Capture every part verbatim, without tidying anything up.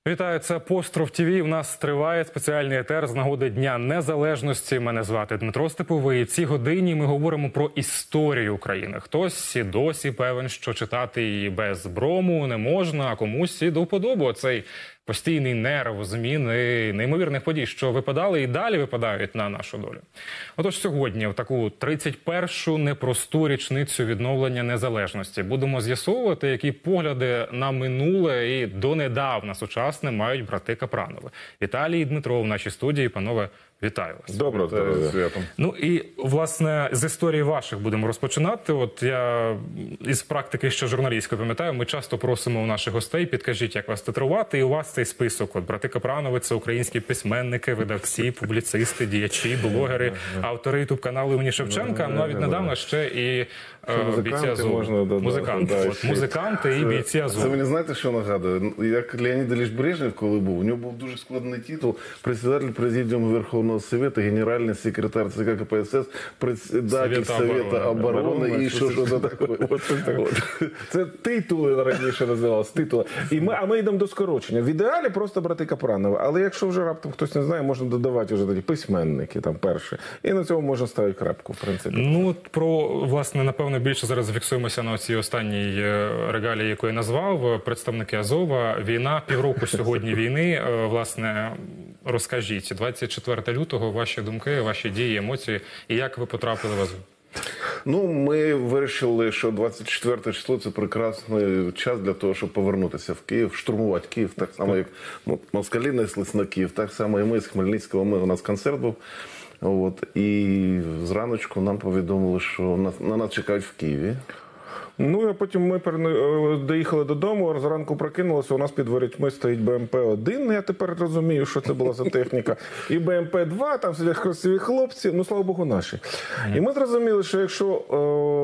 Вітаю, це Апостроф ТВ. У нас триває спеціальний етер з нагоди Дня Незалежності. Мене звати Дмитро Степовий. І в цій годині ми говоримо про історію України. Хтось і досі певен, що читати її без брому не можна, а комусь і до вподоби цей постійний нерв, зміни неймовірних подій, що випадали і далі випадають на нашу долю. Отож сьогодні, в таку тридцять першу непросту річницю відновлення незалежності, будемо з'ясовувати, які погляди на минуле і донедавна сучасне мають брати Капранови. Віталій і Дмитро в нашій студії. Панове, вітаю вас. Доброго здоров'я. Святом. Ну і, власне, з історії ваших будемо розпочинати. От я із практики, що журналістської пам'ятаю, ми часто просимо у наших гостей, підкажіть, як вас титрувати, і у вас цей список. От брати Капранови – це українські письменники, видавці, публіцисти, діячі, блогери, автори ютуб-каналу імені Шевченка, ну, навіть недавно ще і бійці Азову. Музиканти. От, музиканти і бійці Азову. Це мені знаєте, що нагадує? Як Леонід Ілліч Брежнєв, коли був, у нього був дуже складний титул – председатель Президиуму Верховного Совета, генеральный секретарь ЦК КПСС, председатель Совета оборони і що ж це таке. Це титули раніше називалися, титули. І ми, а ми йдемо до скорочення. В ідеалі просто брати Капранови, але якщо вже раптом хтось не знає, можна додавати вже тоді письменники, там перші. І на цьому можна ставити крапку, в принципі. Ну, про, власне, напевно, більше зараз зафіксуємося на цій останній регалії, яку я назвав, представники Азова. Війна, півроку сьогодні війни, власне, розкажіть, двадцять четвертого лютого, ваші думки, ваші дії, емоції, і як ви потрапили в Азов? Ну, ми вирішили, що двадцять четверте число – це прекрасний час для того, щоб повернутися в Київ, штурмувати Київ, так само, як москалі неслись на Київ, так само і ми з Хмельницького, ми, у нас концерт був. От, і зраночку нам повідомили, що на, на нас чекають в Києві. Ну, а потім ми доїхали додому, зранку прокинулися, у нас під ворітьми стоїть Б М П один, я тепер розумію, що це була за техніка, і Б М П два, там сидять красиві хлопці, ну, слава Богу, наші. І ми зрозуміли, що якщо е,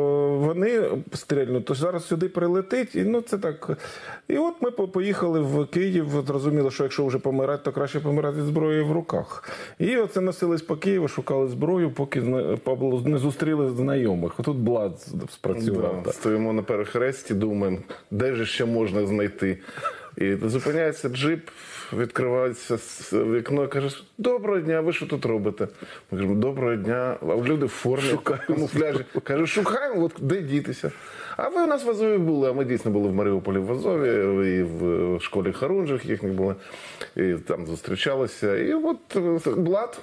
вони стрільнуть, то зараз сюди прилетить, і ну, це так. І от ми поїхали в Київ, зрозуміли, що якщо вже помирати, то краще помирати зі зброєю в руках. І оце носились по Києву, шукали зброю, поки не зустріли знайомих. Тут блат спрацював. Да, стоїмо на перехресті, думаємо, де ж ще можна знайти. І зупиняється джип, відкривається вікно і каже: доброго дня, ви що тут робите? Ми кажемо: доброго дня, а люди в формі, в камуфляжі. Каже: шукаємо, от де дітися. А ви у нас в Азові були, а ми дійсно були в Маріуполі в Азові, і в школі Харунжих їхніх були, і там зустрічалися. І от блат.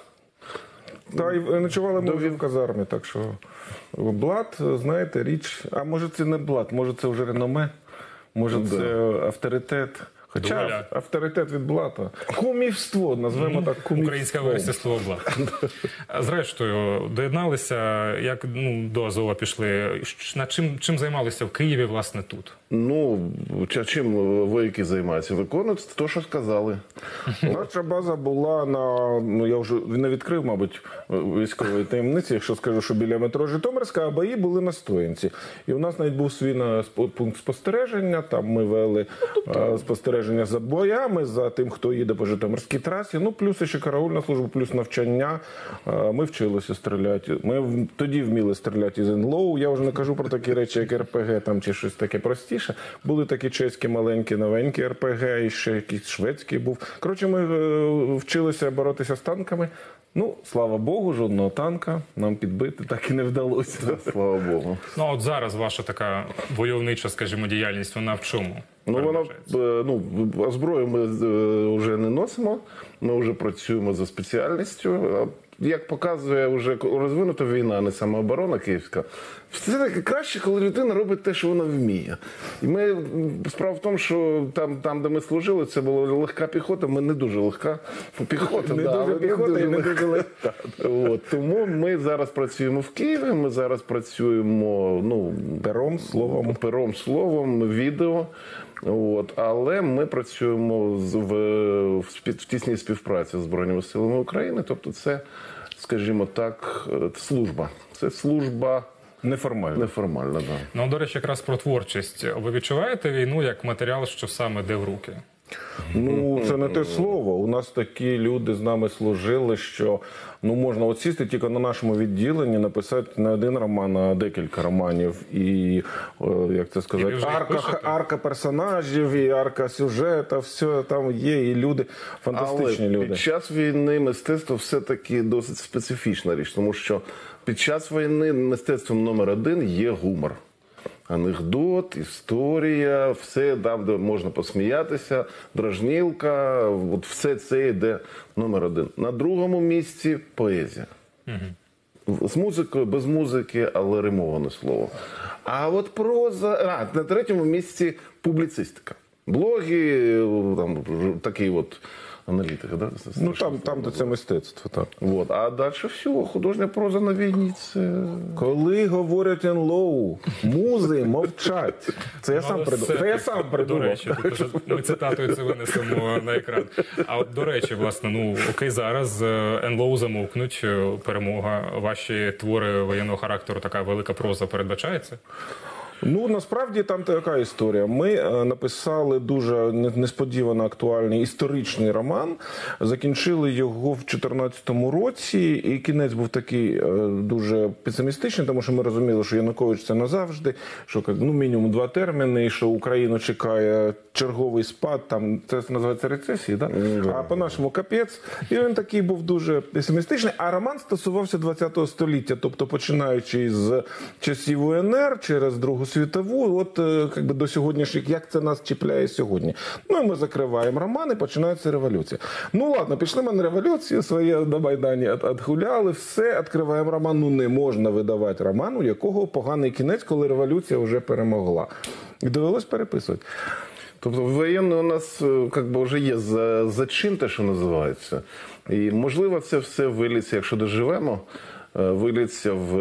Та і ночували ми вже в казармі, так що блат, знаєте, річ, а може це не блат, може це вже реноме, може це да. авторитет. Хоча Доля. авторитет від блата. Кумівство, назвемо так, кумівство. Українська версія слова блат. Зрештою, доєдналися, як ну, до Азова пішли. Над чим, чим займалися в Києві, власне, тут? Ну, чим вояки займаються? Виконують те, що сказали. Наша база була на, ну я вже не відкрив, мабуть, військової таємниці, якщо скажу, що біля метро Житомирська, а бої були на Стоянці. І у нас навіть був свій пункт спостереження, там ми вели а, спостереження за боями, за тим, хто їде по Житомирській трасі, ну плюс ще караульна служба, плюс навчання. А, ми вчилися стріляти. Ми тоді вміли стріляти із ен-лоу. Я вже не кажу про такі речі, як ер пе ге там, чи щось таке простіше. Були такі чеські маленькі, новенькі ер пе ге, і ще якийсь шведський був. Коротше, ми е, вчилися боротися з танками. Ну, слава Богу, жодного танка нам підбити так і не вдалося. Слава Богу. Ну, а от зараз ваша така войовнича, скажімо, діяльність, вона в чому? Ну, вона, ну, зброю ми вже не носимо, ми вже працюємо за спеціальністю. Як показує вже розвинута війна, не самооборона київська, все таки краще, коли людина робить те, що вона вміє. І ми, справа в тому, що там, там де ми служили, це була легка піхота, ми не дуже легка піхота. Не да, дуже піхота і не дуже легка. От, тому ми зараз працюємо в Києві, ми зараз працюємо, ну, пером, словом, пером, словом, відео. От, але ми працюємо в, в, в тісній співпраці з Збройними силами України, тобто це, скажімо так, служба. Це служба неформальна. Неформальна, да. Ну, до речі, якраз про творчість. Ви відчуваєте війну як матеріал, що саме йде в руки? Ну, це не те слово. У нас такі люди з нами служили, що ну можна от сісти тільки на нашому відділенні, написати не один роман, а декілька романів. І, о, як це І ви сказати, вже їх арка, пишете? арка персонажів, і арка сюжета, все там є, і люди, фантастичні Але люди. під час війни мистецтво все-таки досить специфічна річ, тому що під час війни мистецтвом номер один є гумор. Анекдот, історія, все там, де можна посміятися, дражнілка, от все це йде номер один. На другому місці поезія. Угу. З музикою, без музики, але римоване слово. А от проза... А, на третьому місці публіцистика. Блоги, там, такий от аналітика, да? Ну там, там де це мистецтво, так. Вот. А далі все, художня проза на війні, це... Коли говорять «енлоу», музи мовчать. Це я сам Але придумав. все- Це я сам придумав. До речі, тут вже ми цитатою це винесемо на екран. А от, до речі, власне, ну окей, зараз е, ен-лоу замовкнуть, е, перемога. Ваші твори воєнного характеру, така велика проза передбачається? Ну, насправді там така історія. Ми е, написали дуже не- несподівано актуальний історичний роман, закінчили його в чотирнадцятому році, і кінець був такий е, дуже песимістичний, тому що ми розуміли, що Янукович це назавжди, що як, ну, мінімум два терміни, і що Україну чекає черговий спад, там це називається рецесії, да? А по-нашому капець. І він такий був дуже песимістичний, а роман стосувався ХХ століття, тобто починаючи з часів у ен ер, через Другу світову, от е, як би до сьогоднішніх, як це нас чіпляє сьогодні. Ну і ми закриваємо роман, і починається революція. Ну ладно, пішли ми на революцію, своє на Майдані от- отгуляли, все, відкриваємо роман. Ну не можна видавати роман, у якого поганий кінець, коли революція вже перемогла. І довелось переписувати. Тобто воєнне у нас е, как би, вже є за, зачин, те, що називається. І можливо це все виліться, якщо доживемо, е, виліться в,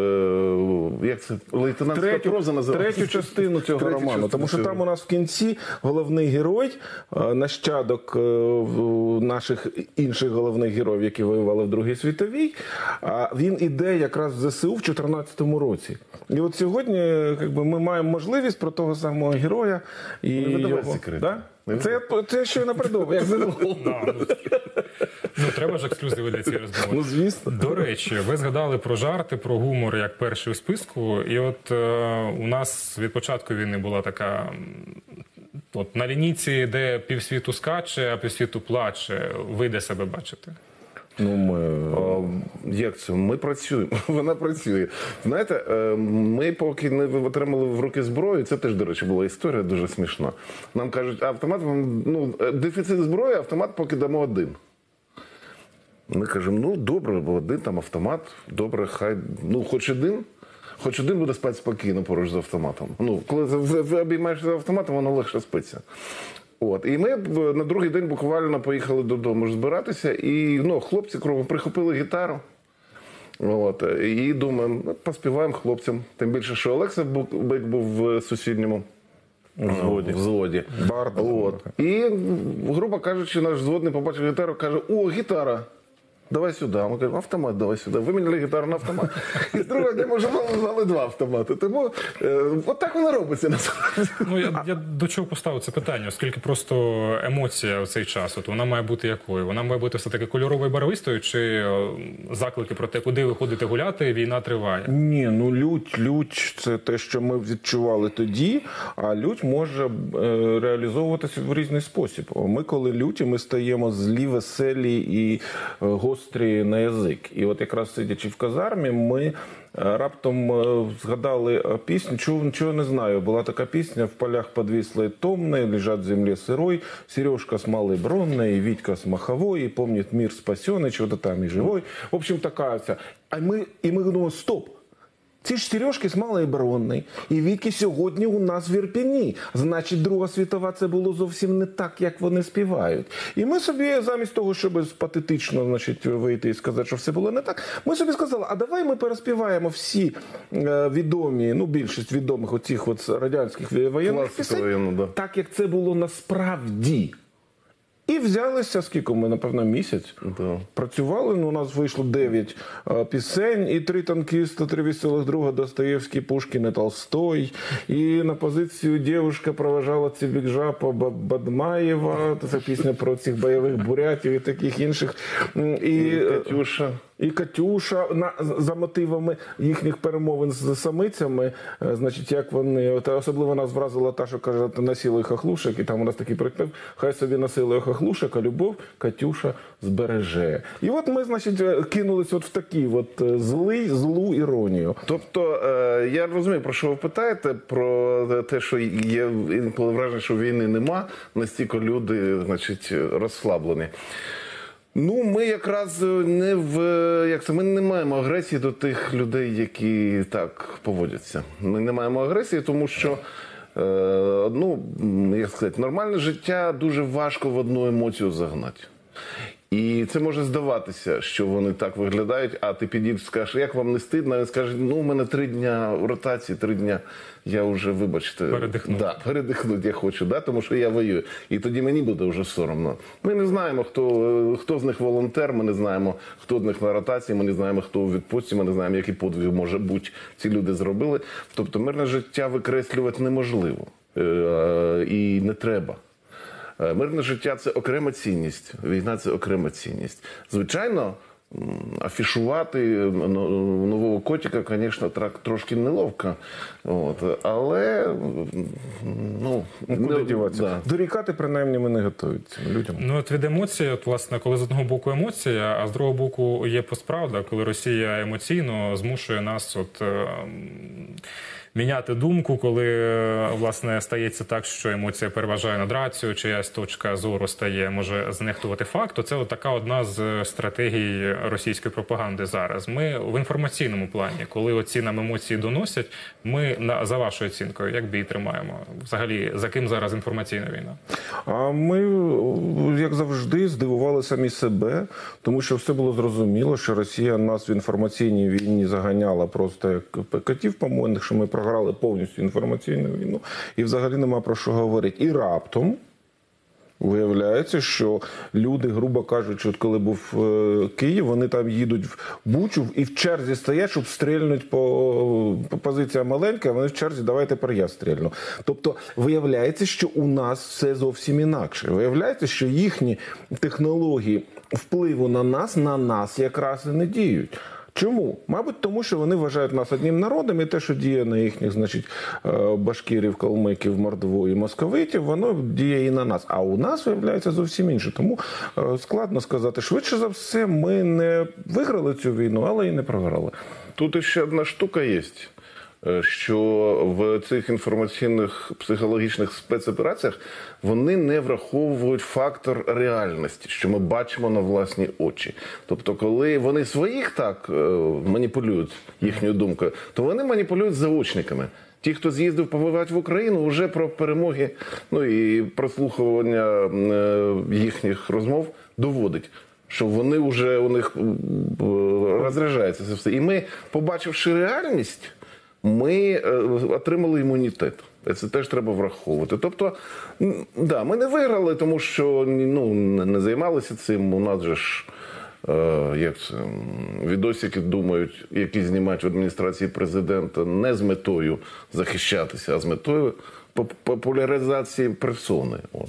е, як це, лейтенантська проза називається? третю частину цього Третю роману. частину Тому що цього. там у нас в кінці головний герой, е, нащадок е, в- наших інших головних героїв, які воювали в Другій світовій, а він іде якраз в зе се у в чотирнадцятому році. І от сьогодні е, як би, ми маємо можливість про того самого героя і Не видавай його... секрети. Да? Не Це, це що я не придумав, як ЗНО. Да, ну, ну треба ж ексклюзиви для цієї розмови. Ну, звісно. До речі, ви згадали про жарти, про гумор як перший у списку. І от е, у нас від початку війни була така. м, От на лінійці, де півсвіту скаче, а півсвіту плаче. Ви де себе бачите? Ну, ми... А, Як це? Ми працюємо. Вона працює. Знаєте, е, ми поки не отримали в руки зброю, це теж, до речі, була історія дуже смішна. Нам кажуть, автомат, вам, ну, е, дефіцит зброї, автомат поки дамо один. Ми кажемо, ну, добре, бо один там автомат, добре, хай, ну, хоч один. Хоч один буде спати спокійно поруч з автоматом. Ну, коли ви, ви обіймаєшся автоматом, воно легше спиться. От. І ми б на другий день буквально поїхали додому ж збиратися, і ну, хлопці кругом прихопили гітару. От. І думаємо, ну, поспіваємо хлопцям. Тим більше, що Олекса Бик був в сусідньому взводі. взводі. Бард. От. І, грубо кажучи, наш взводний побачив гітару, каже, о, гітара. Давай сюди. Ми кажемо, автомат давай сюди. Виміняли гітару на автомат. І з другого дня ми вже мали два автомати. Тому е, от так воно робиться насправді. Ну я, я до чого поставив це питання, оскільки просто емоція в цей час, от вона має бути якою? Вона має бути все таки кольоровою барвистою, чи е, заклики про те, куди ви ходите гуляти, війна триває? Ні, ну лють, лють це те, що ми відчували тоді, а лють може е, реалізовуватися в різний спосіб. Ми, коли люті, ми стаємо злі, веселі і е, гострі на язик. І от якраз сидячи в казармі, ми е, раптом е, згадали е, пісню, чого, нічого не знаю. Була така пісня «В полях подвислой томной, лежат в земле сырой, Сережка с малой бронной, Витька с маховой, и помнит мир спасенный, чего-то там и живой». В общем, така вся. А ми, і ми думаємо, стоп! Ці ж Сережки з Малої Бронної і Віки сьогодні у нас в Ірпені. Значить, Друга світова це було зовсім не так, як вони співають. І ми собі, замість того, щоб патетично, значить, вийти і сказати, що все було не так, ми собі сказали, а давай ми переспіваємо всі е, відомі, ну, більшість відомих оцих от радянських воєнних Класика пісень, воєнну, да. так, як це було насправді. І взялися, скільки ми, напевно, місяць Да. працювали, ну, у нас вийшло дев'ять е, пісень, і три танкіста, три веселих друга, Достоєвський, Пушкін і Толстой. І на позицію «Дівушка проважала Цибікжапа Бадмаєва», це пісня про цих бойових бурятів і таких інших. І, І Катюша. І Катюша на, за мотивами їхніх перемовин з самицями, е, значить, як вони, от, особливо нас вразила та, що каже, насілий хахлушек, і там у нас такий прикпев, хай собі насилує хахлушек, а любов Катюша збереже. І от ми, значить, кинулись от в такі от е, злий, злу іронію. Тобто, е, я розумію, про що ви питаєте, про те, що є інколи враження, що війни нема, настільки люди, значить, розслаблені. Ну, ми якраз не в як це, ми не маємо агресії до тих людей, які так поводяться. Ми не маємо агресії, тому що е, ну, як сказати, нормальне життя дуже важко в одну емоцію загнати. І це може здаватися, що вони так виглядають, а ти підійдеш і скажеш, як вам не стидно, а він скаже, ну, у мене три дня ротації, три дня, я вже, вибачте, передихнути. Да, передихнути я хочу, да, тому що я воюю. І тоді мені буде вже соромно. Ми не знаємо, хто, хто з них волонтер, ми не знаємо, хто з них на ротації, ми не знаємо, хто у відпустці, ми не знаємо, який подвиг, може бути, ці люди зробили. Тобто мирне життя викреслювати неможливо е- і не треба. Мирне життя – це окрема цінність, війна – це окрема цінність. Звичайно, афішувати нового котика, звісно, трошки неловко, от, але, ну... Ну, куди діватися? Да. Дорікати, принаймні, ми не готові цим людям. Ну, от від емоцій, от, власне, коли з одного боку емоція, а з другого боку є постправда, коли Росія емоційно змушує нас от, е, міняти думку, коли, е, власне, стається так, що емоція переважає над рацією, чиясь точка зору стає, може знехтувати факт, то це от така одна з стратегій російської пропаганди зараз. Ми в інформаційному плані, коли оці нам емоції доносять, ми, на, за вашою оцінкою, як бій тримаємо? Взагалі, за ким зараз інформаційна війна? А ми, як завжди, здивували самі себе, тому що все було зрозуміло, що Росія нас в інформаційній війні заганяла просто як котів помойних, що ми програли повністю інформаційну війну, і взагалі нема про що говорити. І раптом виявляється, що люди, грубо кажучи, от коли був е, Київ, вони там їдуть в Бучу і в черзі стоять, щоб стрільнути по, по позиція маленька, а вони в черзі, давай тепер я стрільну. Тобто, виявляється, що у нас все зовсім інакше. Виявляється, що їхні технології впливу на нас, на нас якраз і не діють. Чому? Мабуть, тому що вони вважають нас одним народом, і те, що діє на їхніх, значить, башкірів, калмиків, мордву і московитів, воно діє і на нас. А у нас, виявляється, зовсім інше. Тому складно сказати. Швидше за все, ми не виграли цю війну, але і не програли. Тут ще одна штука є, що в цих інформаційних психологічних спецопераціях вони не враховують фактор реальності, що ми бачимо на власні очі. Тобто, коли вони своїх так маніпулюють їхньою думкою, то вони маніпулюють заочниками. Ті, хто з'їздив побувати в Україну, вже про перемоги, ну і прослухування їхніх розмов доводить, що вони вже у них розряджається це все. І ми, побачивши реальність, ми отримали імунітет. Це теж треба враховувати. Тобто, да, ми не виграли, тому що ну, не займалися цим. У нас же ж, е, як це, відосики думають, які знімають в адміністрації президента не з метою захищатися, а з метою популяризації персони. От.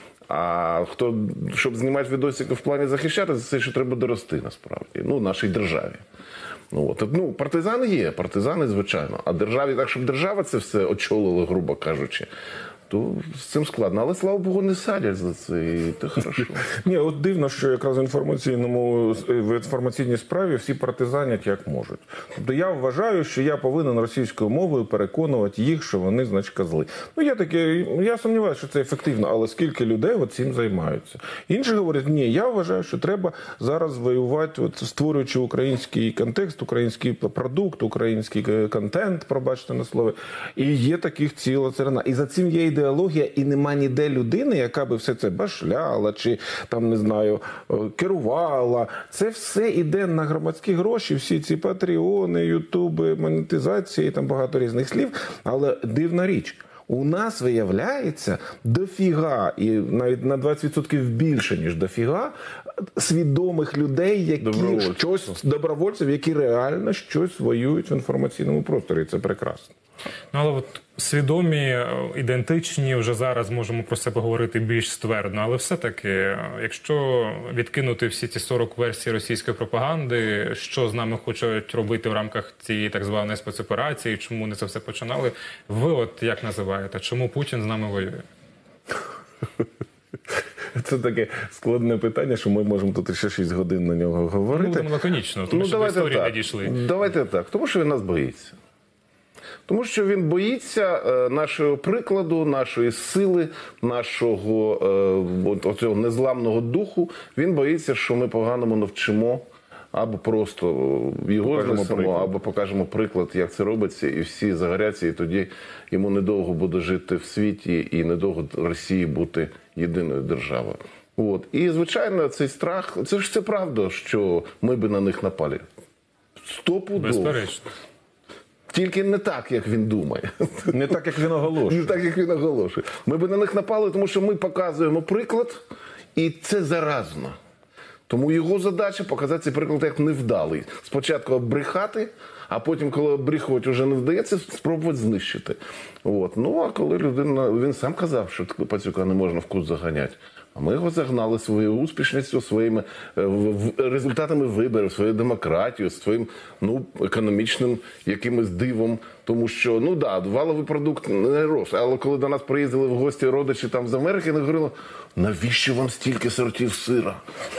А хто, щоб знімати відосики в плані захищатися, це ще треба дорости насправді, ну, нашій державі. Ну, от. Ну, партизани є, партизани, звичайно. А державі, так, щоб держава це все очолила, грубо кажучи, то з цим складно. Але, слава Богу, не садять за це, і це хорошо. Ні, от дивно, що якраз в інформаційному, в інформаційній справі всі партизанять як можуть. Тобто я вважаю, що я повинен російською мовою переконувати їх, що вони, значить, козли. Ну, я таке, я сумніваюся, що це ефективно, але скільки людей от цим займаються. Інші говорять, ні, я вважаю, що треба зараз воювати, от, створюючи український контекст, український продукт, український контент, пробачте на слові. І є таких ціла царина. І за цим є ідея. Ідеологія, і нема ніде людини, яка би все це башляла, чи там, не знаю, керувала. Це все йде на громадські гроші, всі ці патреони, ютуби, монетизації, там багато різних слів. Але дивна річ. У нас, виявляється, дофіга, і навіть на двадцять відсотків більше, ніж дофіга, свідомих людей, які Добровольців. щось, добровольців, які реально щось воюють в інформаційному просторі. Це прекрасно. Ну, але от свідомі, ідентичні, вже зараз можемо про себе говорити більш ствердно, але все-таки, якщо відкинути всі ці сорок версій російської пропаганди, що з нами хочуть робити в рамках цієї так званої спецоперації, чому вони це все починали, ви от як називаєте, чому Путін з нами воює? Це таке складне питання, що ми можемо тут ще шість годин на нього говорити. Ну, будемо лаконічно, тому Ну, що до давайте історії так. не дійшли. Давайте так. Тому що він нас боїться. Тому що він боїться е, нашого прикладу, нашої сили, нашого е, от, оцього незламного духу. Він боїться, що ми поганому навчимо, або просто його Покажемо знесемо, приклад. або покажемо приклад, як це робиться, і всі загоряться, і тоді йому недовго буде жити в світі, і недовго Росії бути єдиною державою. От. І, звичайно, цей страх, це ж це правда, що ми би на них напали. Стопудово. Безперечно. Тільки не так, як він думає. Не так, як він оголошує. Не так, як він оголошує. Ми би на них напали, тому що ми показуємо приклад, і це заразно. Тому його задача показати цей приклад як невдалий. Спочатку обрехати, а потім, коли обріхувати вже не вдається, спробувати знищити. От. Ну, а коли людина... Він сам казав, що пацюка не можна в кут заганяти. А ми його загнали своєю успішністю, своїми е, в- в- результатами виборів, своєю демократією, своїм ну, економічним якимось дивом. Тому що, ну да, валовий продукт не рос. Але коли до нас приїздили в гості родичі там з Америки, вони говорили, навіщо вам стільки сортів сира?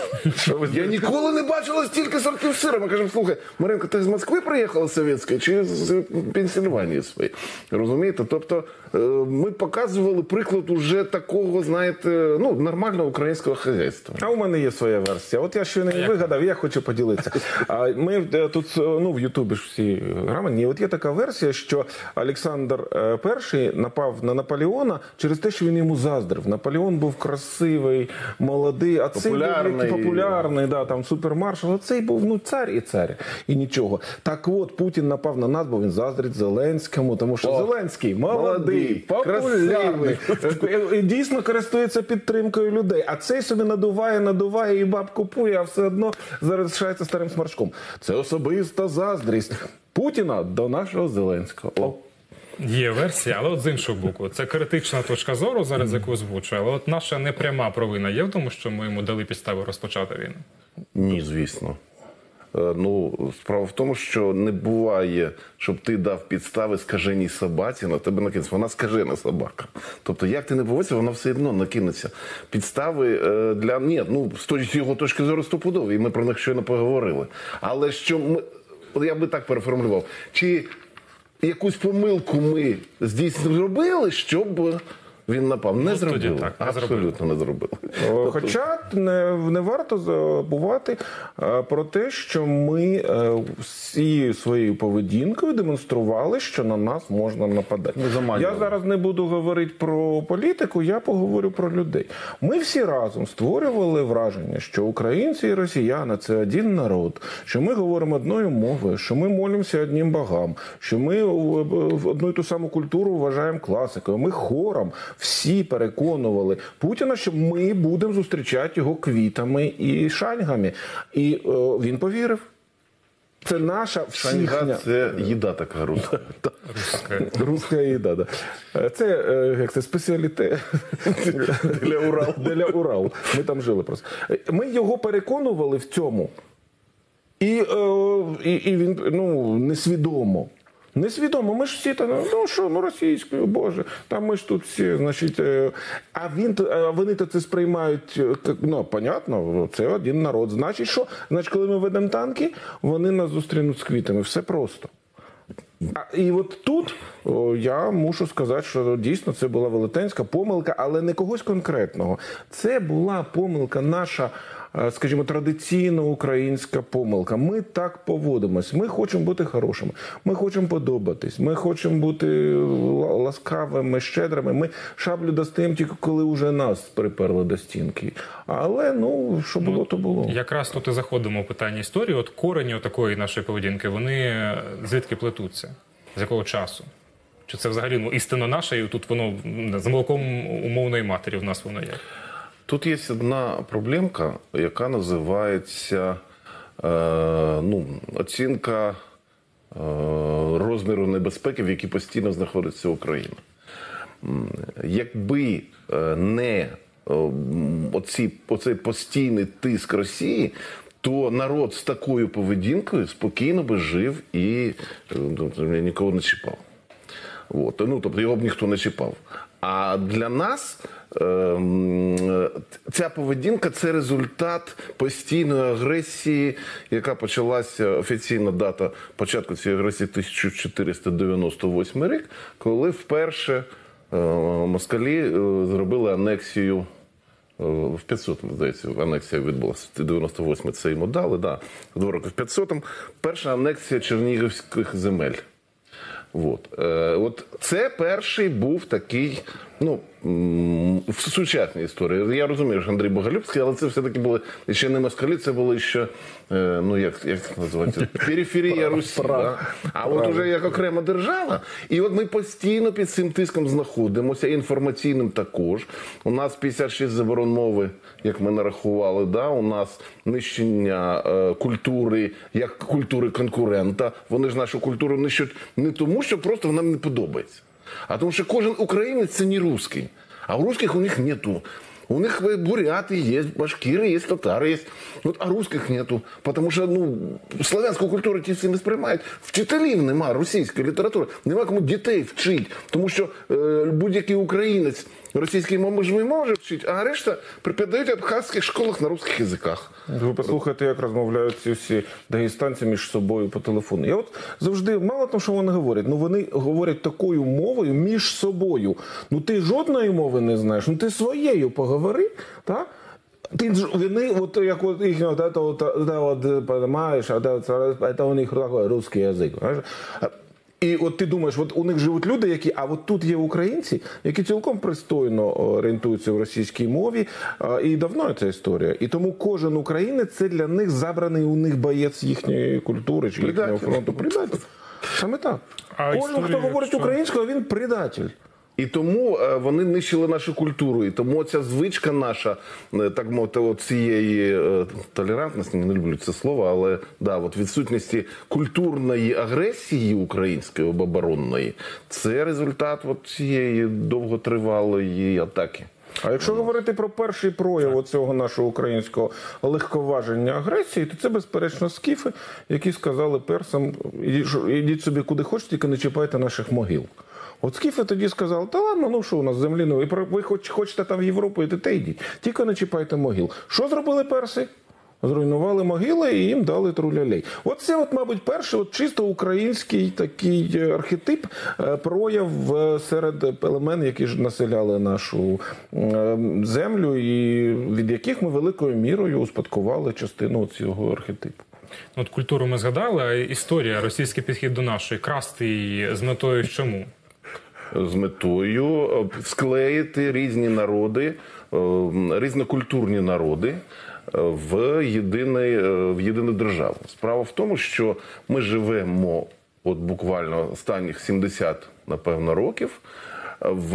Я ніколи не бачила стільки сортів сира. Ми кажемо, слухай, Маринко, ти з Москви приїхала з Совєтської чи з Пенсільванії своєї? Розумієте? Тобто е, ми показували приклад уже такого, знаєте, ну, нормального українського хазяйства. А у мене є своя версія. От я ще не вигадав, я хочу поділитися. А ми е, тут, ну, в Ютубі ж всі грамотні. От є така версія, що Олександр е, І напав на Наполеона через те, що він йому заздрив. Наполеон був красивий, молодий, а цей був Популярний. який популярний, да, там супермаршал, а цей був, ну, цар і цар, і нічого. Так от, Путін напав на нас, бо він заздрить Зеленському, тому що О, Зеленський молодий, молодий, популярний, і дійсно користується підтримкою людей. А цей собі надуває, надуває і баб купує, а все одно залишається старим смарчком. Це особиста заздрість Путіна до нашого Зеленського. О. Є версія, але от з іншого боку, це критична точка зору зараз, яку озвучує, але от наша непряма провина є в тому, що ми йому дали підстави розпочати війну? Ні, звісно. Е, Ну, справа в тому, що не буває, щоб ти дав підстави скаженій собаці, на тебе накинеться. Вона скажена собака. Тобто, як ти не поводься, вона все одно накинеться. Підстави е, для... Ні, ну, з точки- його точки зору стопудові, і ми про них щойно поговорили. Але що ми... От я би так переформулював. Чи якусь помилку ми здійснили, зробили, щоб він напав? Не Ну, тоді зробили. так, не Абсолютно не зробили. О, Хоча не, не варто забувати е, про те, що ми е, всією своєю поведінкою демонстрували, що на нас можна нападати. Ми заманювали. Я зараз не буду говорити про політику, я поговорю про людей. Ми всі разом створювали враження, що українці і росіяни – це один народ, що ми говоримо одною мовою, що ми молимося одним богам, що ми в одну і ту саму культуру вважаємо класикою. Ми хором всі переконували Путіна, що ми будемо зустрічати його квітами і шаньгами. І о, він повірив. Це наша Шаньга всіхня... – це їда така руска. Руська. Руська їда, да. Це, е, як це, спеціаліте для Урал. Для Урал. Ми там жили просто. Ми його переконували в цьому. І, е, і, і він, ну, несвідомо. Несвідомо, ми ж всі там, ну що, ну російською, боже, там ми ж тут всі, значить, е, а він, а вони то це сприймають, е, як, ну, понятно, це один народ. Значить, що? Значить, коли ми ведемо танки, вони нас зустрінуть з квітами, все просто. А, і от тут о, я мушу сказати, що дійсно це була велетенська помилка, але не когось конкретного. Це була помилка наша, е, скажімо, традиційна українська помилка. Ми так поводимось. Ми хочемо бути хорошими. Ми хочемо подобатись. Ми хочемо бути ла- ласкавими, щедрими. Ми шаблю дастим тільки коли вже нас приперли до стінки. Але, ну, що було, то було. Якраз тут і заходимо в питання історії. От корені такої нашої поведінки, вони звідки плетуться? З якого часу? Чи це взагалі ну, істинно наше, і тут воно м, за молоком умовної матері в нас воно є? Тут є одна проблемка, яка називається е, ну, оцінка е, розміру небезпеки, в якій постійно знаходиться Україна. М, Якби е, не е, оці, оцей постійний тиск Росії, то народ з такою поведінкою спокійно би жив і е, тобто, нікого не чіпав. От. Ну, тобто його б ніхто не чіпав. А для нас е, ця поведінка – це результат постійної агресії, яка почалася, офіційна дата початку цієї агресії тисяча чотириста дев'яносто восьмий рік, коли вперше е, москалі е, зробили анексію. В п'ятсотому, здається, анексія відбулася. дев'яносто восьмий це йому дали, да. Два роки в п'ятсотому. Перша анексія чернігівських земель. От. Е, от це перший був такий, ну, в сучасній історії. Я розумію, що Андрій Боголюбський, але це все-таки були ще не москалі, це були ще, е, ну, як, як називається, периферія Русі. Да? А от уже як окрема держава. І от ми постійно під цим тиском знаходимося, інформаційним також. У нас п'ятдесят шість заборон мови, як ми нарахували, да? У нас нищення е, культури, як культури конкурента. Вони ж нашу культуру нищать не тому, що просто нам не подобається. А тому що кожен українець – це не русский. А у русских у них нету. У них буряты есть, башкиры есть, татары есть. Вот, а русских нету. Потому що, ну, славянську культуру ті всі не сприймають. Вчителів нема російської літератури. Нема кому дітей вчить. Тому що е, будь-який українець російський мові може вчити, а решта преподають в абхазьких школах на русских язиках. Ви послухайте, як розмовляють ці всі дагестанці між собою по телефону. Я от завжди, мало того, що вони говорять, ну вони говорять такою мовою між собою. Ну ти жодної мови не знаєш, ну ти своєю поговори, так? Ти ж, вони, от як от їх, от, от, от, от, понимаєш, от, от, це у них такий русский язик. І от ти думаєш, от у них живуть люди, які, а от тут є українці, які цілком пристойно орієнтуються в російській мові, і давно ця історія. І тому кожен українець – це для них забраний у них боєць їхньої культури чи їхнього фронту. Предатель. Саме так. А кожен, хто історію, говорить що... українською, він предатель. І тому е, вони нищили нашу культуру. І тому ця звичка наша, е, так мовити, от цієї е, толерантності, не люблю це слово, але да, от відсутності культурної агресії української оборонної, це результат от цієї довготривалої атаки. А якщо говорити про перший прояв цього нашого українського легковаження агресії, то це, безперечно, скіфи, які сказали персам, ідіть собі куди хочете, тільки не чіпайте наших могил. От скіфи тоді сказали, та ладно, ну що у нас землі, ну, ви хоч, хочете там в Європу йти, та йдіть, тільки не чіпайте могил. Що зробили перси? Зруйнували могили і їм дали трулялей. Оце, от, мабуть, перший от, чисто український такий архетип, прояв серед племен, які ж населяли нашу землю, і від яких ми великою мірою успадкували частину цього архетипу. От культуру ми згадали, а історія, російський підхід до нашої, красти її з метою чому? З метою склеїти різні народи, різнокультурні народи в єдиний, в єдину державу. Справа в тому, що ми живемо от буквально останніх сімдесят, напевно, років в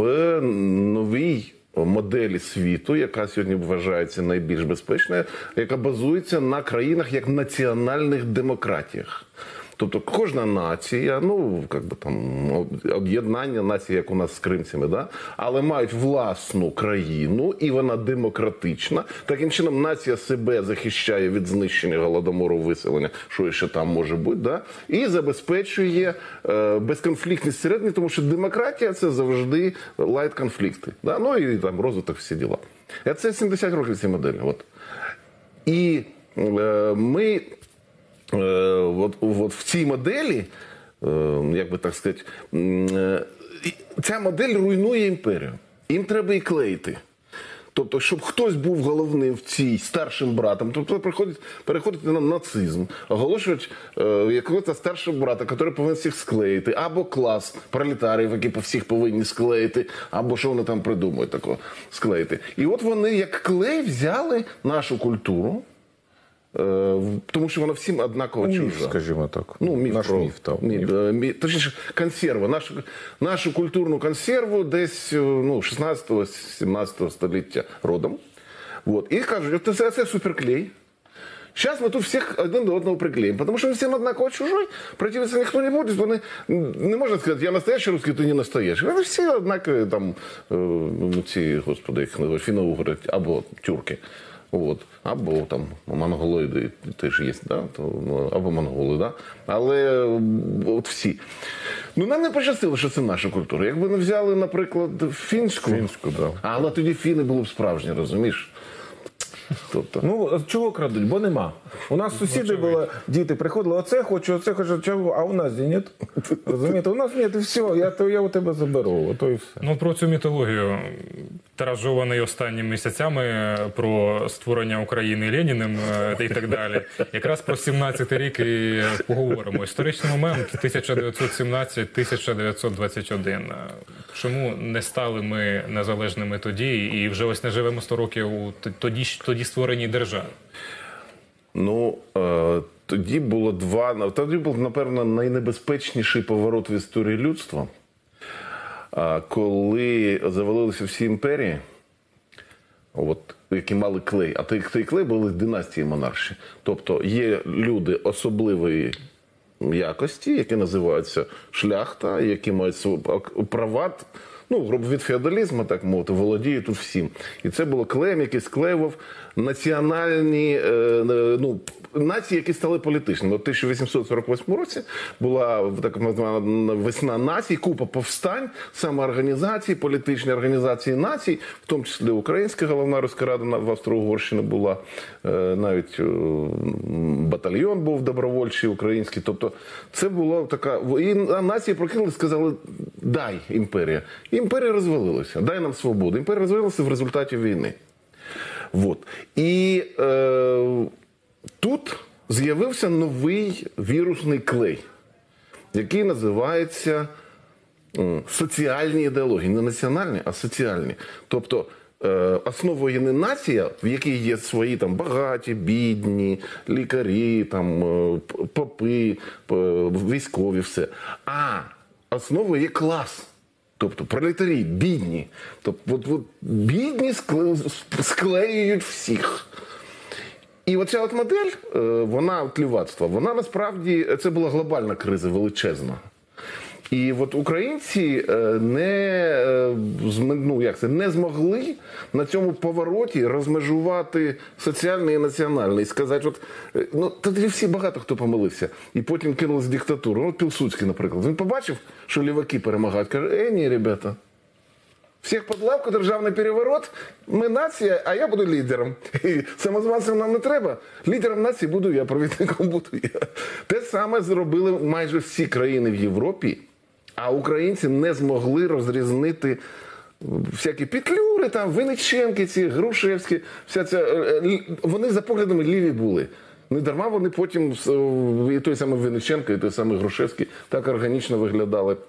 новій моделі світу, яка сьогодні вважається найбільш безпечною, яка базується на країнах як національних демократіях. Тобто кожна нація, ну, як би там, об'єднання націй, як у нас з кримцями, да? Але мають власну країну, і вона демократична. Таким чином, нація себе захищає від знищення, голодомору, виселення, що ще там може бути, да? І забезпечує е, безконфліктність всередині, тому що демократія – це завжди лайт-конфлікти. Да? Ну і там розвиток, всі діла. І це сімдесят років цієї моделі. От. І е, ми... От, от в цій моделі, як би так сказати, ця модель руйнує імперію. Їм треба і клеїти. Тобто, щоб хтось був головним в цій, старшим братом, тобто приходить, переходить на нацизм, оголошують е, якогось старшого брата, який повинен всіх склеїти, або клас пролетаріїв, які по всіх повинні склеїти, або що вони там придумують такого склеїти. І от вони, як клей, взяли нашу культуру, в- тому що вона всім однаково Міф, чужа. скажімо так. Ну, міф Наш про, міф, так. Міф, е, мі- точніше, консерва. Нашу, нашу культурну консерву десь е, ну, шістнадцятого-сімнадцятого століття родом. Вот. І кажуть, це, це, це суперклей. Сейчас мы тут всіх один до одного приклеим, потому что всем однаково чужой, противиться никто не будет, вони не можна сказати, я настоящий русский, ти не настоящий. Вони всі однакові, там, е, ну, ці, господи, їх називають, фіно-угри, або тюрки. От. Або там монголоїди теж є, да? То, ну, або монголи, да? Але от всі. Ну, нам не пощастило, що це наша культура. Якби не взяли, наприклад, фінську, Фінську, да. але тоді фіни були б справжні, розумієш? Тобто... Ну, чого крадуть? Бо нема. У нас сусіди були, діти приходили, оце хочу, оце хочу, чого, а у нас ні. Розумієте, у нас ні, і все, я, то, я у тебе заберу, ото і все. Ну, про цю мітологію, тиражований останніми місяцями, про створення України Леніним е, і так далі. Якраз про сімнадцятий рік і поговоримо. Історичний момент тисяча дев'ятсот сімнадцять - тисяча дев'ятсот двадцять один. Чому не стали ми незалежними тоді і вже ось не живемо сто років у тоді, тоді створеній державі? Ну, е, тоді було два, тоді був, напевно, найнебезпечніший поворот в історії людства, е, коли завалилися всі імперії, от, які мали клей, а той, той клей були династії монарші. Тобто є люди особливої якості, які називаються шляхта, які мають права, ну, грубо від феодалізму, так мовити, володіють тут всім. І це було клеєм, який склеював національні, е, ну, нації, які стали політичними. У тисяча вісімсот сорок восьмому році була така весна націй, купа повстань, самоорганізації, політичні організації націй, в тому числі Українська головна руська рада в Австро-Угорщині була, е, навіть е, батальйон був добровольчий український. Тобто це була така... І нації прокинули, сказали, дай імперія. І імперія розвалилася, дай нам свободу. Імперія розвалилася в результаті війни. Вот. І е, тут з'явився новий вірусний клей, який називається е, соціальні ідеології. Не національні, а соціальні. Тобто е, основою є не нація, в якій є свої там багаті, бідні, лікарі, там, е, попи, е, військові, все. А основою є клас. Тобто пролетарі, бідні. Тобто от, от, бідні склеюють всіх. І оця от модель, вона от лівацтва, вона насправді, це була глобальна криза, величезна. І от українці не, ну, як це, не змогли на цьому повороті розмежувати соціальне і національне. І сказати, от, ну, тоді всі багато хто помилився. І потім кинулись в диктатуру. Ну, от Пілсудський, наприклад. Він побачив, що ліваки перемагають. Каже, е, ні, ребята. Всіх під лавку, державний переворот, ми нація, а я буду лідером. І самозванцям нам не треба. Лідером нації буду я, провідником буду я. Те саме зробили майже всі країни в Європі, а українці не змогли розрізнити всякі Петлюри, там, Винниченки, ці, Грушевські, вся ця, вони за поглядами ліві були. Не дарма вони потім, і той самий Винниченко, і той самий Грушевський, так органічно виглядали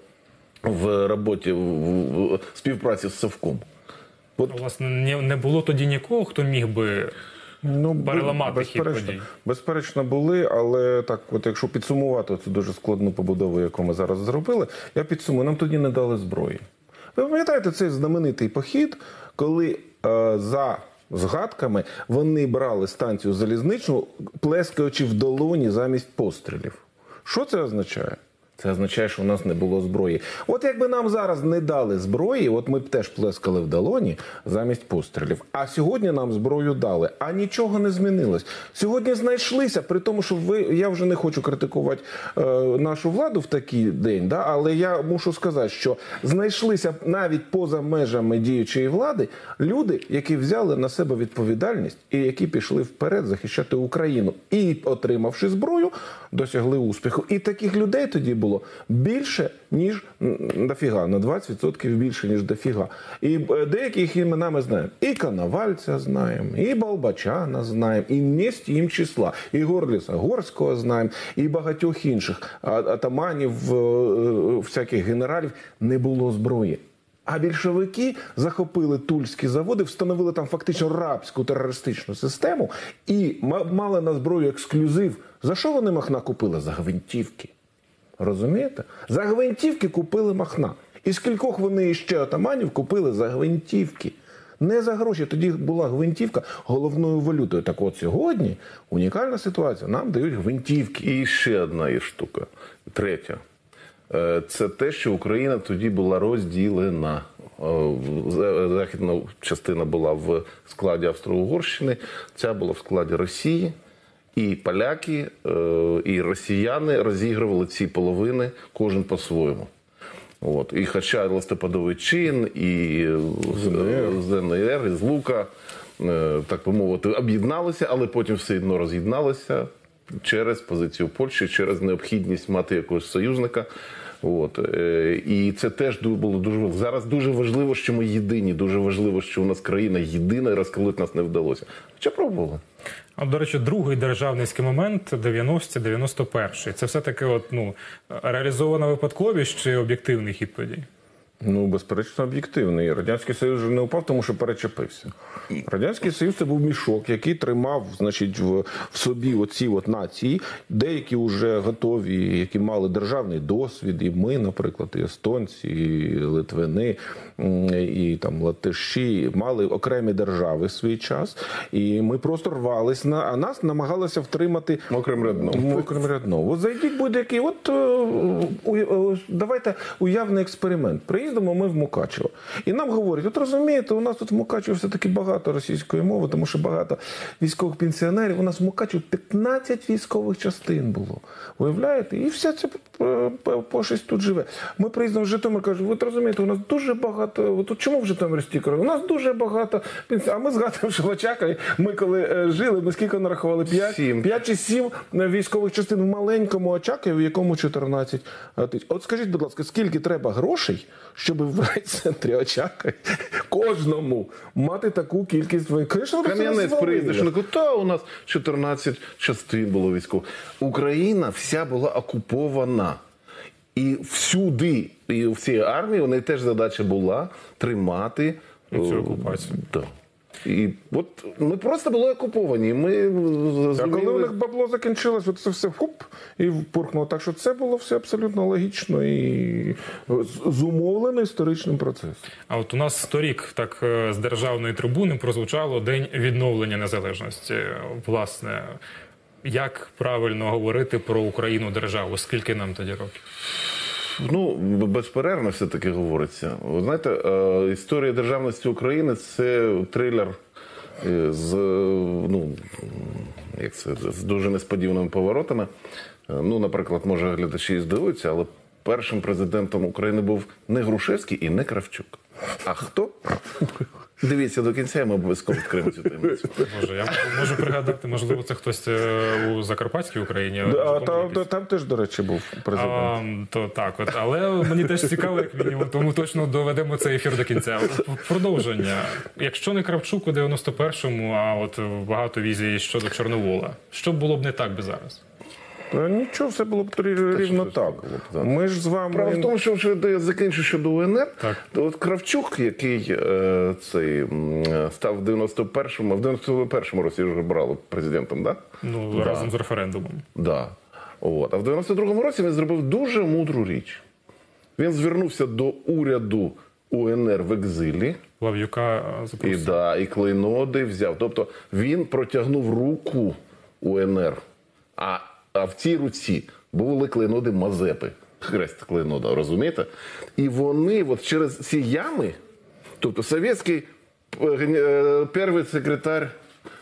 в роботі, в співпраці з Совком. От. Власне, не, не було тоді нікого, хто міг би Ну, переламати хід безперечно, подій. безперечно були, але так, от якщо підсумувати цю дуже складну побудову, яку ми зараз зробили, я підсумую, нам тоді не дали зброї. Ви пам'ятаєте цей знаменитий похід, коли е, за згадками вони брали станцію залізничну, плескаючи в долоні замість пострілів? Що це означає? Це означає, що у нас не було зброї. От якби нам зараз не дали зброї, от ми б теж плескали в долоні замість пострілів. А сьогодні нам зброю дали, а нічого не змінилось. Сьогодні знайшлися, при тому, що ви, я вже не хочу критикувати е, нашу владу в такий день, да, але я мушу сказати, що знайшлися навіть поза межами діючої влади люди, які взяли на себе відповідальність і які пішли вперед захищати Україну. І, отримавши зброю, досягли успіху. І таких людей тоді було більше, ніж дофіга. На двадцять відсотків більше, ніж дофіга. І деяких імена ми знаємо. І Коновальця знаємо, і Балбачана знаємо, і не з тим числа. І Горліса Горського знаємо, і багатьох інших атаманів, всяких генералів. Не було зброї. А більшовики захопили тульські заводи, встановили там фактично рабську терористичну систему і мали на зброю ексклюзив. За що вони Махна купили? За гвинтівки. Розумієте? За гвинтівки купили Махна. І скількох вони ще отаманів купили за гвинтівки. Не за гроші. Тоді була гвинтівка головною валютою. Так от сьогодні унікальна ситуація. Нам дають гвинтівки. І ще одна є штука. Третя. Це те, що Україна тоді була розділена. Західна частина була в складі Австро-Угорщини, ця була в складі Росії. І поляки, і росіяни розігрували ці половини, кожен по-своєму. От. І хоча листопадовий чин, і ЗНР, і Злука, так би мовити, об'єдналися, але потім все одно роз'єдналися через позицію Польщі, через необхідність мати якогось союзника. От. І це теж було дуже важливо. Зараз дуже важливо, що ми єдині, дуже важливо, що у нас країна єдина, і розколити нас не вдалося. Хоча пробували. А, до речі, другий державницький момент – дев'яності дев'яносто перший. Це все-таки от, ну, реалізована випадковість чи об'єктивний хід подій? Ну, безперечно, об'єктивний. Радянський Союз вже не упав, тому що перечепився. Радянський Союз – це був мішок, який тримав, значить, в, в собі оці от нації, деякі вже готові, які мали державний досвід, і ми, наприклад, і естонці, і литвини, і там латиші, мали окремі держави в свій час, і ми просто рвались, на, а нас намагалися втримати мокрим рядном. Мокрим рядном. От зайдіть будь-який, от у, давайте уявний експеримент. Приїздимо ми в Мукачево. І нам говорять, от розумієте, у нас тут в Мукачево все-таки багато російської мови, тому що багато військових пенсіонерів. У нас в Мукачево п'ятнадцять військових частин було. Уявляєте? І вся ця пошесть тут живе. Ми приїздимо в Житомир, кажуть, ви розумієте, у нас дуже багато, от чому в Житомирі стільки? У нас дуже багато пенсіонерів. А ми згадуємо, що в Очакові, ми коли жили, ми скільки нарахували? п'ять чи сім військових частин в маленькому Очакові, в якому чотирнадцять тисяч. От скажіть, будь ласка, скільки треба грошей, щоб в райцентрі Очакові кожному мати таку кількість? Кам'янець приїздиш, та у нас чотирнадцять частин було військових. Україна вся була окупована. І всюди, і в цій армії, у неї теж задача була тримати цю окупацію. Так. І от ми просто були окуповані. Ми а коли у них бабло закінчилось, от це все хуп і впорхнуло. Так що це було все абсолютно логічно і зумовлено історичним процесом. А от у нас торік так з державної трибуни прозвучало День відновлення незалежності. Власне, як правильно говорити про Україну державу? Скільки нам тоді років? Ну, безперервно все-таки говориться. Ви знаєте, історія державності України – це трилер з, ну, як це, з дуже несподіваними поворотами. Ну, наприклад, може глядачі і здивуються, але першим президентом України був не Грушевський і не Кравчук. А хто? Дивіться до кінця, ми обов'язково відкриємо цю таємницю. Може, я можу пригадати, можливо, це хтось у Закарпатській Україні. А там, там теж, до речі, був президент. А, то так, от. Але мені теж цікаво, як мінімум, тому точно доведемо цей ефір до кінця. Продовження. Якщо не Кравчук у дев'яносто першому, а от багато візій щодо Чорновола, що було б не так би зараз? Нічого, все було б рівно так. Ми ж з вами... Справа в тому, що я закінчу щодо УНР. Так. От Кравчук, який е, цей, став в дев'яносто першому, в дев'яносто першому році вже брали президентом, да? Ну, да. разом з референдумом. Да. От. А в дев'яносто другому році він зробив дуже мудру річ. Він звернувся до уряду УНР в екзилі. Лав'юка запросив. І, да, і клейноди взяв. Тобто він протягнув руку УНР. А А в цій руці були клейноди Мазепи, хрест клейнода, розумієте? І вони от через ці ями, тобто совєтський перший секретар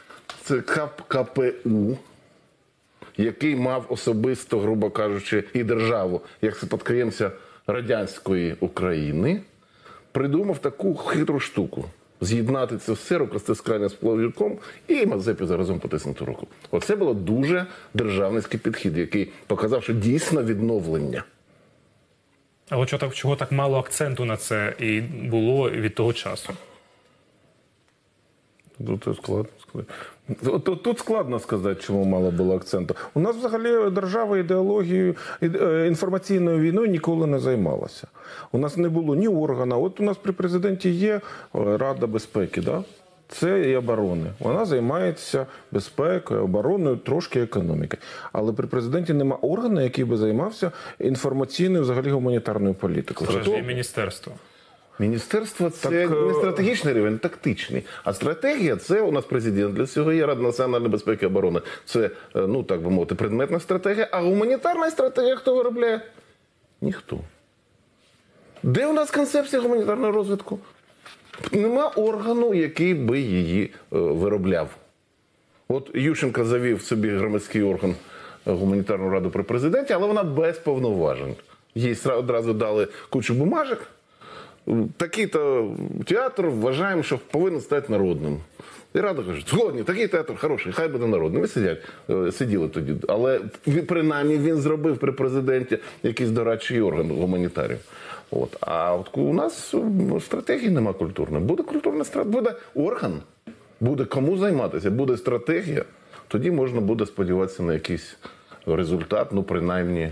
КПУ, який мав особисто, грубо кажучи, і державу, як спадкоємця радянської України, придумав таку хитру штуку. З'єднати це все, рукостискання з Плав'юком і Мазепі заразом потиснути руку. Оце було дуже державницький підхід, який показав, що дійсно відновлення. Але чого так, чого так мало акценту на це і було від того часу? Тут складно сказати. Тут, тут складно сказати, чому мало було акценту. У нас взагалі держава ідеологією, інформаційною війною ніколи не займалася. У нас не було ні органа. От у нас при президенті є Рада безпеки, да? Це і оборони. Вона займається безпекою, обороною, трошки економікою. Але при президенті нема органу, який би займався інформаційною, взагалі гуманітарною політикою. Це ж є міністерство. Міністерство – це Так, не стратегічний рівень, тактичний. А стратегія – це у нас президент. Для цього є Рада національної безпеки і оборони. Це, ну так би мовити, предметна стратегія. А гуманітарна стратегія хто виробляє? Ніхто. Де у нас концепція гуманітарного розвитку? Нема органу, який би її е, виробляв. От Ющенко завів собі громадський орган гуманітарну раду при президенті, але вона без повноважень. Їй одразу дали кучу бумажок. Такий-то театр вважаємо, що повинен стати народним. І Рада каже, згодні, такий театр хороший, хай буде народним. І сидять, сиділи тоді. Але принаймні він зробив при президенті якийсь дорадчий орган гуманітарів. От. А от у нас стратегії нема культурної. Буде культурна стратегія, буде орган, буде кому займатися, буде стратегія. Тоді можна буде сподіватися на якийсь результат, ну принаймні,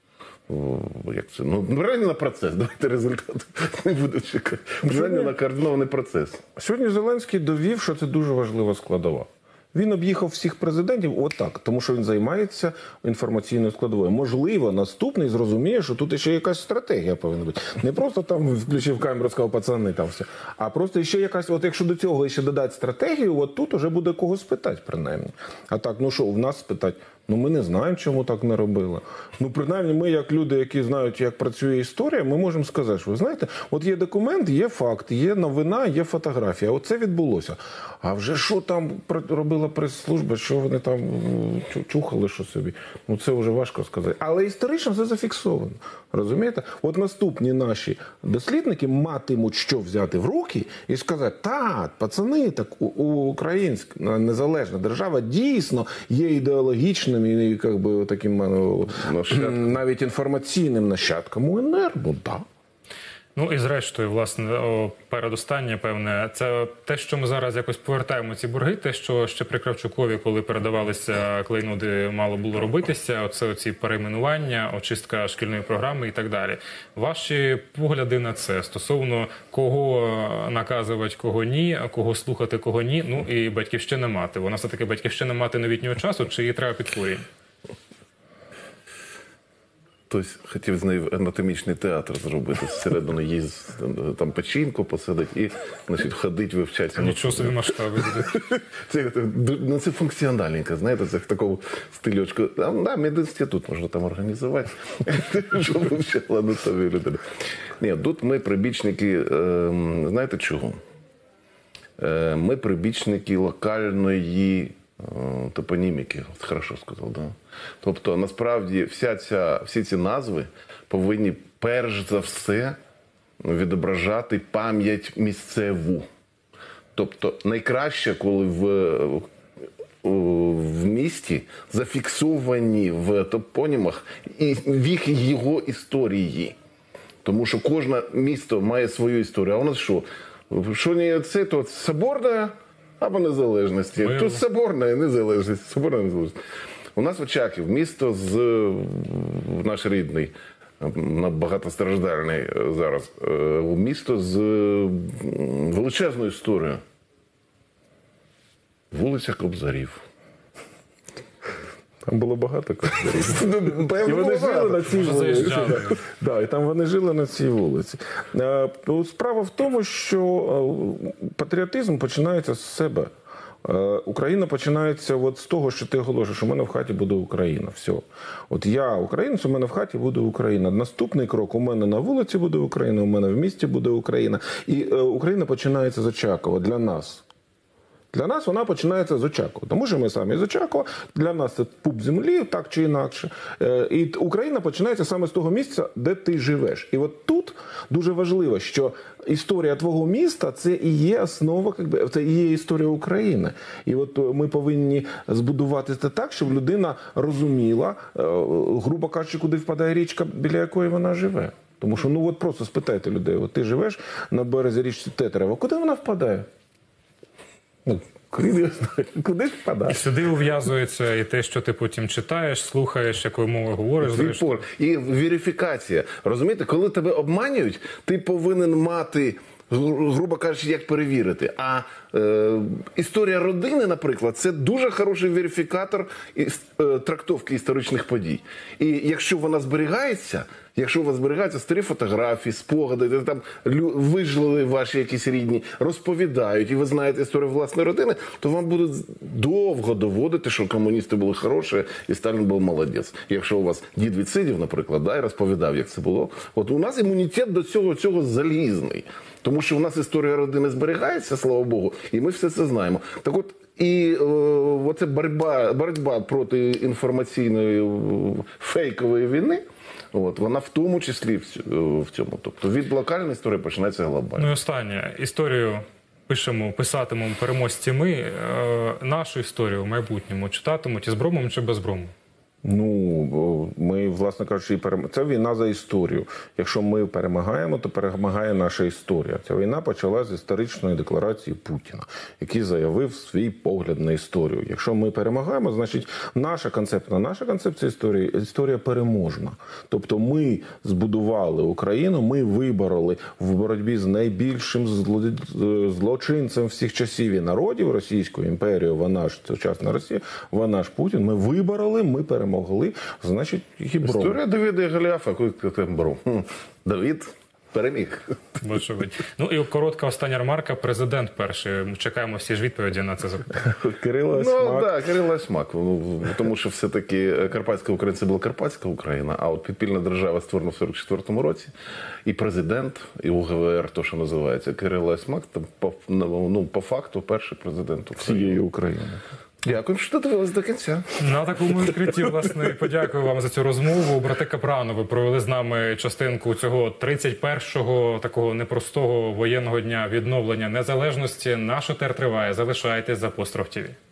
як це? Ну, принаймні на процес. Давайте результат не буду чекати. Принаймні на координований процес. Сьогодні Зеленський довів, що це дуже важлива складова. Він об'їхав всіх президентів отак, тому що він займається інформаційною складовою. Можливо, наступний зрозуміє, що тут ще якась стратегія повинна бути. Не просто там включив камеру, сказав, пацани, там все. А просто ще якась, от якщо до цього ще додати стратегію, от тут вже буде кого спитати, принаймні. А так, ну що, в нас спитати? Ну, ми не знаємо, чому так не робили. Ну, принаймні, ми, як люди, які знають, як працює історія, ми можемо сказати, що, ви знаєте, от є документ, є факт, є новина, є фотографія. Оце відбулося. А вже що там робила прес-служба, що вони там чухали, що собі? Ну, це вже важко сказати. Але історично це зафіксовано. Розумієте? От наступні наші дослідники матимуть що взяти в руки і сказати, так, пацани, так, українська незалежна держава дійсно є ідеологічною і як би, таким нащадком. Навіть інформаційним нащадком УНР, ну так. Ну і зрештою, власне, о, передостаннє, певне, це те, що ми зараз якось повертаємо ці борги, те, що ще при Кравчукові, коли передавалися клейноди, мало було робитися, оце оці перейменування, очистка шкільної програми і так далі. Ваші погляди на це стосовно кого наказувати, кого ні, кого слухати, кого ні, ну і батьківщина мати. Вона все-таки батьківщина мати новітнього часу, чи її треба під корінь? Хтось хотів з нею анатомічний театр зробити, зсередину їй там печінку посадити і, значить, ходить, вивчати. Нічого собі масштаби. Це, ну, це функціональненько, знаєте, це в такому стильочку. А, да, медінститут можна там організувати, щоб вивчала анатомію людини. Ні, тут ми прибічники, знаєте чого? Ми прибічники локальної топоніміки, хорошо сказав, да. Тобто, насправді, вся ця, всі ці назви повинні перш за все відображати пам'ять місцеву. Тобто, найкраще, коли в, в місті зафіксовані в топонімах і віхи його історії. Тому що кожне місто має свою історію. А у нас що? Що не це, то Соборна або Незалежності. Ми... Тут Соборна і Незалежність. Соборна і Незалежність. У нас Очаків, місто з наш рідний, багатостраждальний зараз, місто з величезною історією. Вулиця Кобзарів. Там було багато кобзарів. І вони вони жили на цій вулиці. Да, і там вони жили на цій вулиці. Справа в тому, що патріотизм починається з себе. Україна починається от з того, що ти оголошуєш, що в мене в хаті буде Україна. Все. От я українець, у мене в хаті буде Україна. Наступний крок, у мене на вулиці буде Україна, у мене в місті буде Україна. І е, Україна починається з Очакова для нас. Для нас вона починається з Очакова. Тому що ми самі з Очакова, для нас це пуп землі, так чи інакше. І Україна починається саме з того місця, де ти живеш. І от тут дуже важливо, що історія твого міста – це і є основа, це і є історія України. І от ми повинні збудувати це так, щоб людина розуміла, грубо кажучи, куди впадає річка, біля якої вона живе. Тому що, ну от просто спитайте людей, от ти живеш на березі річки Тетерева, куди вона впадає? Ну, куди, куди ж І впадати? сюди ув'язується і те, що ти потім читаєш, слухаєш, якою мовою говориш. зрештою. Відпор. І верифікація. Розумієте, коли тебе обманюють, ти повинен мати, гру- грубо кажучи, як перевірити. А е, історія родини, наприклад, це дуже хороший верифікатор іс- е, трактовки історичних подій. І якщо вона зберігається, якщо у вас зберігаються старі фотографії, спогади, де там лю- вижили ваші якісь рідні, розповідають, і ви знаєте історію власної родини, то вам будуть довго доводити, що комуністи були хороші і Сталін був молодець. Якщо у вас дід відсидів, наприклад, да, і розповідав, як це було. От у нас імунітет до цього, цього залізний. Тому що у нас історія родини зберігається, слава Богу, і ми все це знаємо. Так от, і е, оце боротьба, боротьба проти інформаційної е, фейкової війни, от, вона в тому числі в, цю- в цьому. Тобто від локальної історії починається глобальна. Ну і останнє. Історію пишемо, писатимемо переможці ми. Е, нашу історію в майбутньому читатимуть із бромом чи без брому? Ну, ми, власне кажучи, і перем... це війна за історію. Якщо ми перемагаємо, то перемагає наша історія. Ця війна почалася з історичної декларації Путіна, який заявив свій погляд на історію. Якщо ми перемагаємо, значить наша концепція, наша концепція історії, історія переможна. Тобто ми збудували Україну, ми вибороли в боротьбі з найбільшим зло... злочинцем всіх часів і народів Російською імперією, вона ж сучасна Росія, вона ж Путін. Ми вибороли, ми перемогли. Могли, значить, гібром. Історія Давида і Голіафа, коли там брав. Хм, Давид переміг. Вочевидь. Ну і коротка остання ремарка. Президент перший. Ми чекаємо всі ж відповіді на це запитання. Кирило Ну, Смак. так, да, Кирило Смак. Ну, тому що все-таки Карпатська Україна – це була Карпатська Україна, а от підпільна держава створена в сорок четвертому році. І президент, і УГВР, то, що називається, Кирило Смак, там, по, ну, по факту перший президент України. Цієї України. Дякую, що дивились до кінця. На такому відкритті, власне, і подякую вам за цю розмову. Брати Капранови провели з нами частинку цього тридцять першого такого непростого воєнного дня відновлення незалежності. Наш етер триває. Залишайтесь з Апостроф ТІВІ.